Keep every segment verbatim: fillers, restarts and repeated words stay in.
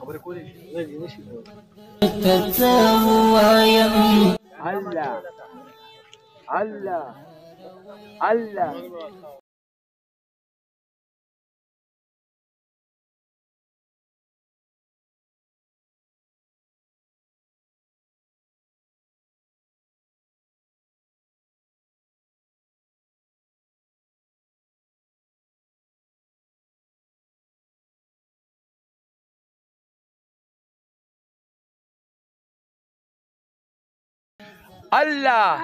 الله الله الله الله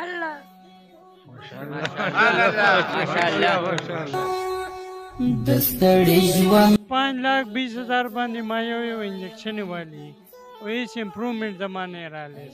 पाँच लाख बीस हजार बांधी मायो यो इंजेक्शन वाली वही इम्प्रूवमेंट जमाने राले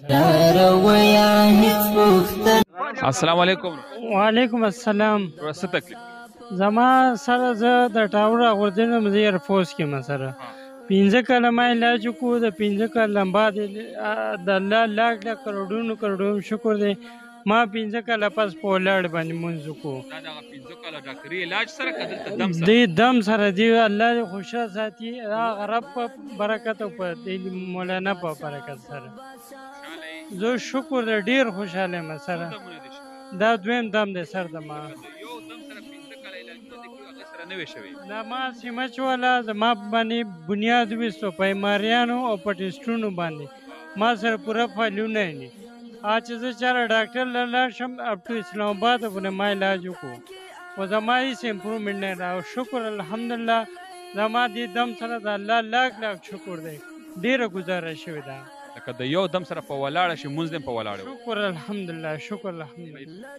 अस्सलाम वालेकुम वालेकुम अस्सलाम څه تکلیف زما سره زه د ټاور غوردنم زه ایر فورس کې ما سره پنځه کاله ما علاج کو د پنځه کاله بعد د الله لاک لاک کروڑونو کروڑونو شکر دی ما پنځه کاله پس په ولاړ باندې مونږ کو دا دغه پنځه کاله ډاکټري علاج سره که دلته دم سره دی دم سره دی الله دې خوشحال ساتي هغه رب په برکت او په دې مولانا په برکت سره زه شکر دی ډېر خوشحاله یم سره دا دویم دم دی سر د ما یو دم سره پنځه کاله علاجونه دې کړي هغه سره نوی شوی دا ما سیمچ والا زما باندې بنیاد ویستو په ایماریانو او په ټسټونو باندې ما سره پوره فایلونه یې आज से चार डॉक्टर लाशम अब तो इस्लामाबाद अपने माँ इलाज को वो जमाई से इम्प्रूवमेंट नहीं रहा शुक्र अल्हम्दुलिल्लाह जमा दी दम सर अल्लाह लाख लाख शुक्र दे ډیره گزارش شوی ده لکه د یو دم سره په ولاړه شي مونځ دې په ولاړه شکر الحمدلله شکر الحمدلله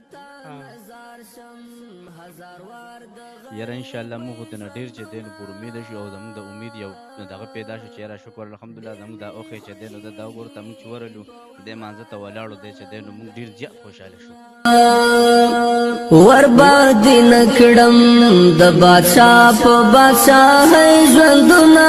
یاره ان شاء الله موږ ته ډیر چې دین پر امید شو او زموږ د امید یو دغه پیدا شو چې را شکر الحمدلله زموږ د اوخه چې دین د دا ګور ته موږ چورلو د مانزه ته ولاړو د چې دین موږ ډیر زیات خوشاله شو ور باندې نکړم د بادشاہ په بادشاہ ژوندونه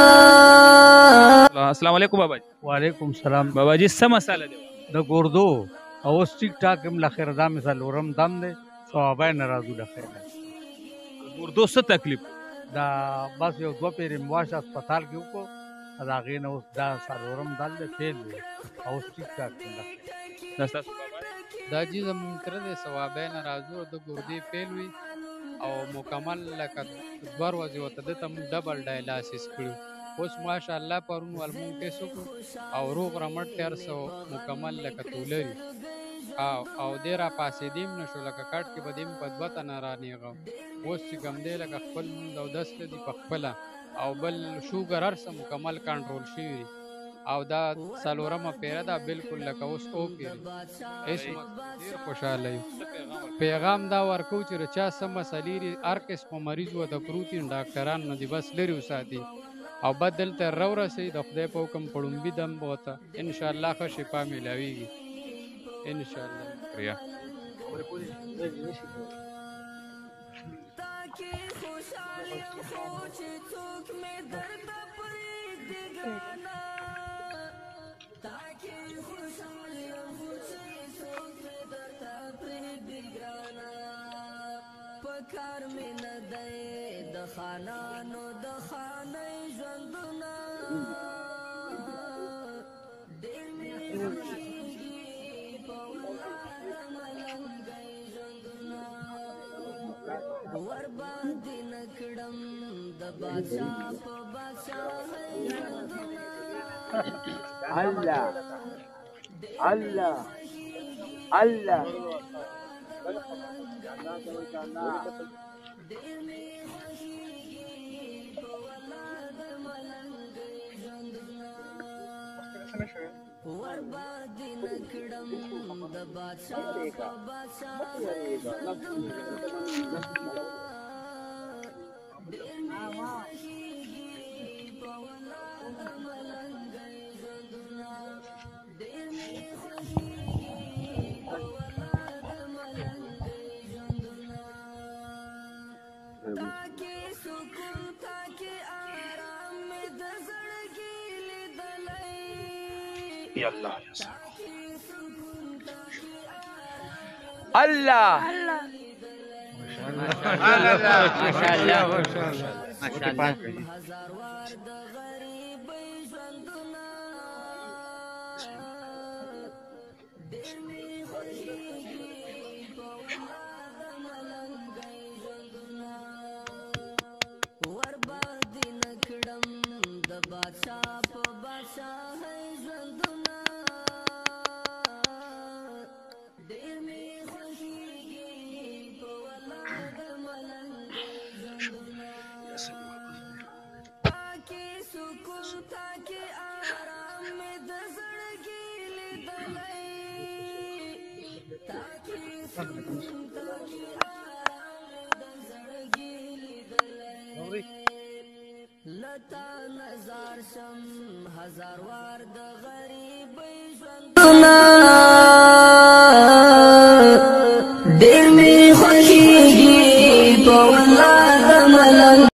السلام علیکم بابا جی وعلیکم السلام بابا جی څه مساله ده د ګردو او ټیک ټاک هم لخر دا مثال ورم دم دی ثوابای ناراضو لخر ګردو څه تکلیف دا بس یو دوه پیری مواش هسپتال کې وکړو دا غي نه اوس دا سرورم دل فیل او ټیک ټاک لخر دا تاسو بابا دا جی زمون تر دې ثوابای ناراضو د ګردې فیل وي او مکمل لکه دوه ورځې وته د تم ډبل ډایلاسیس کړو اوس ماشاءالله پرون ولمون کې سو او روغ رمټ تر سو مکمل لکه تولري او او ډیر پاسې دیم نشو لکه کټ کې بدیم پدبت نه رانیغه اوس چې کم دی لکه خپل مونږ او دس دی په خپل او بل شوګر هر څه مکمل کنټرول شي او دا سالورمه پیره دا بالکل لکه اوس او پیری هیڅ ډیر خوشاله یم پیغام دا ورکو چې چا سم مسلې هر کس په مریض و د پروتین ډاکټران نه دی بس لري وساتي او بدل ته رو رسي د خدای په حکم پړومبي دم بوته ان شاء الله ښه شفا ملاويږي ان شاء الله ریا کار می نه دی د خانانو د خانې ژوندونه ډېر مې خوښېږي په ولاړه ملنګۍ ژوندونه ور باندې نه کړم د بادشاه په بادشاهۍ ژوندونه الله الله الله ور باندې نکړم د بادشاہ په بادشاہ يا الله يا سلام الله ما شاء الله ما شاء الله ما شاء الله لتا نظر شم هزار وار د غریب ژوندونه ډېر می خوښیږي په والله د ملنګ